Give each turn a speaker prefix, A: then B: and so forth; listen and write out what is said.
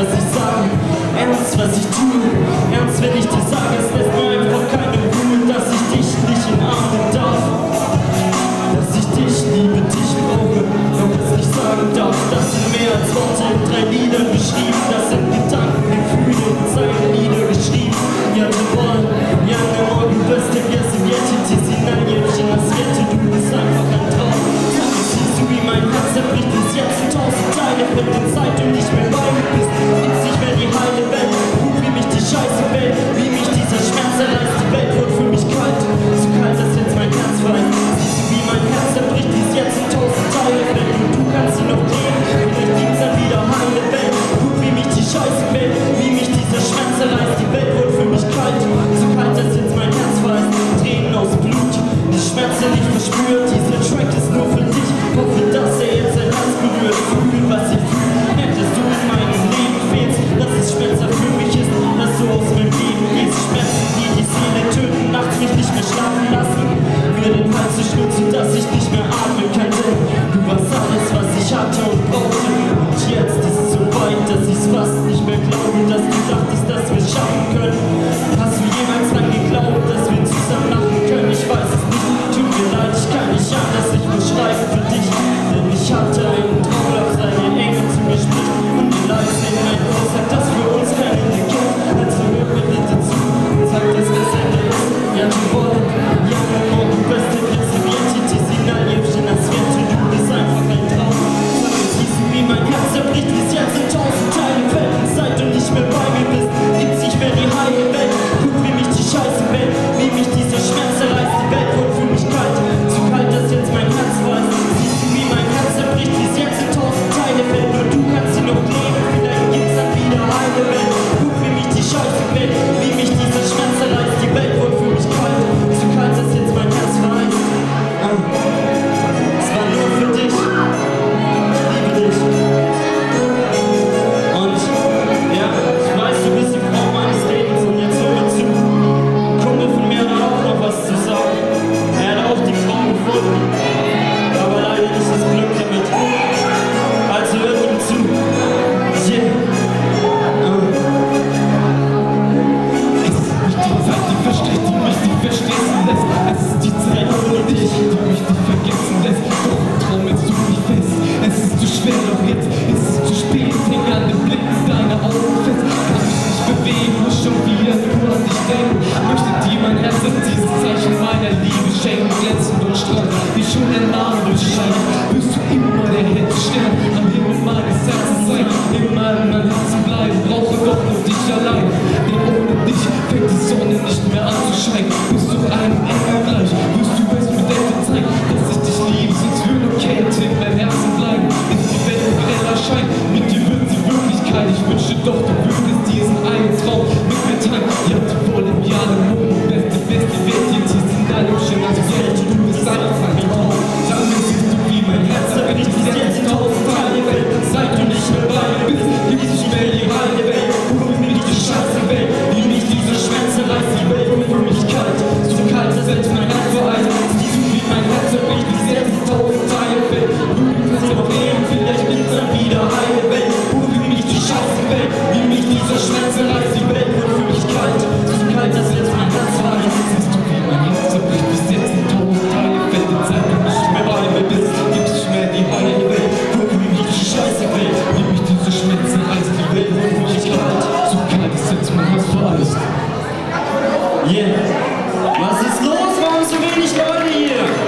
A: was ich sage, ernst, was ich tue. Ernst, wenn ich dir sage, es lässt mir einfach keine Ruhe, dass ich dich nicht umarmen darf. Dass ich dich liebe, dich brauche, doch es nicht sagen darf. Das sind mehr als Worte in 3 Liedern beschrieben. Das sind Gedanken, Gefühle in Zeilen Lieder geschrieben. Ja, du wollen, ja, der Morgen wirst du vergessen, jetzt ist sie nein, jetzt in das Wette, du bist einfach ein Traum. Siehst du, wie mein Herz zerbricht, bis jetzt in 1000 Teile, mit der Zeit du nicht mehr bei mir bist. Gibt's nicht mehr die heile Welt, guck, wie mich die Scheiße bellt, wie mich dieser Schmerz erreißt. Die Welt wird für mich kalt, so kalt, dass jetzt mein Herz weint. Siehst du, wie mein Herz zerbricht, bis jetzt in 1000 Teile fällt, und du kannst sie noch drehen, vielleicht gibt's dann wieder heile Welt. Guck, wie mich die Scheiße bellt, wie mich dieser Schmerz erreißt. Die Welt wird für mich kalt, so kalt, dass jetzt mein Herz weint. Tränen aus Blut, die Schmerzen nicht verspürt. Dieser Track ist nur für dich, hoffe, dass er jetzt dein Herz berührt. Fühl, was ich fühle, merk, dass du in meinem Leben fehlst, dass es Schmerzer für mich ist, dass du aus meinem Leben gehst. Schmerzen, die die Seele töten, nachts mich nicht mehr schlafen lassen, mir den Hals zu schlucken, dass ich nicht mehr atmen könnte. Du warst alles, was ich hatte und brauchte, und jetzt ist es so weit, dass ich's fast nicht mehr glaube, dass du dachtest, dass wir es schaffen können. Hast du jemals dran geglaubt, dass wir zusammen lachen können? Ich weiß es nicht, tut mir leid, ich kann nicht anders, ich muss schreiben für dich, denn ich hatte einen Traum, dass deine Engel zu mir spricht und die leise in mein Ohr sagt, dass für uns kein Ende gibt. Also hör mir bitte zu und sag, dass das Ende ist. Ja, du wollen, ja, mein Morgen, beste Plätze, wie ein Signal, jetzt in das Wette, du bist einfach ein Traum. Siehst du, wie mein Herz zerbricht, bis jetzt in 1000 Teile fällt, und seit du nicht mehr bei mir bist, gibt's nicht mehr die heile Welt. Guck, wie mich die Scheiße bellt, wie mich dieser Schmerz erreißt. Die Welt wird für mich kalt, so kalt, dass jetzt mein Herz weiß. Siehst du, wie mein Herz zerbricht, bis jetzt in 1000 Teile fällt, und du kannst sie noch leben, vielleicht gibt's dann wieder heile Welt. Guck, wie mich die Scheiße bellt, wie mich dieser Schmerz erreißt. Die Welt wird für mich kalt, so kalt, dass jetzt mein Herz weiß. Es war nur für dich, ich liebe dich. Und ja, ich weiß, du bist die Frau meines Lebens, und jetzt hör mir zu. Ein Kumpel von mir hat auch noch was zu sagen. Er hat auch die Frau gefunden, aber leider nicht das Glück damit. Also hört ihm zu. Yeah.
B: Es ist nicht die Zeit, die versteht, die mich nicht verstehen lässt. Es ist die Zeit ohne dich, die mich nicht vergessen lässt. Doch im Traum hältst du mich fest. Es ist zu schwer, doch jetzt ist es zu spät. Häng an den Blicken deiner Augen fest. Kann mich nicht bewegen, muss schon wieder nur an dich denken. Möchte dir mein Herz als dieses Zeichen meiner Liebe schenken. Glänzend und stramm, wie schon ein Name durchscheint. Wirst du immer der Herzstern am Himmel meines Herzens sein. Immer in meinem Herzen bleiben, brauche doch nur dich allein. Denn ohne dich fängt die Sonne nicht mehr an zu scheinen. Bist du einem Engel gleich, wirst du es mit Ende zeigen, dass ich dich liebe, sonst würde nur Kälte in meinem Herzen bleiben. Ist die Welt ein greller Schein, mit dir wird sie Wirklichkeit. Ich wünschte doch, du würdest diesen einen Traum mit mir teilen. Ja, du wollen ja den Mond, beste Welt, jetzt hier in deinem Schimmer. Du bist einfach ein Traum. Sag mir, siehst du, wie mein Herz zerbricht, bis jetzt in 1000 Teile fällt. Seit du nicht mehr bei mir bist, gibt's nicht mehr die heile Welt. Guck, wie mich die Scheiße Welt, wie mich diese Schmerzen reißt. Die Welt wird für mich kalt, so kalt, dass jetzt mein Herz vereint. Siehst du, wie mein Herz zerbricht, bis jetzt in 1000 Teile fällt. Du kannst noch leben, vielleicht gibt's dann wieder heile Welt. Guck, wie mich die Scheiße Welt, wie mich diese Schmerzen reißt. Die Welt wird für mich kalt, so kalt, dass jetzt mein Herz vereint. Siehst du, wie mein Herz zerbricht, bis jetzt in 1000 Teile fällt. Und seit du nicht mehr bei mir bist, gibt's nicht mehr die heile Welt. Guck, wie mich die Scheiße Welt, wie mich diese Schmerzen reißt. Die Welt wird für mich kalt, so kalt, dass jetzt mein Herz vereint.
A: Yeah. Was ist los? Warum so wenig Leute hier?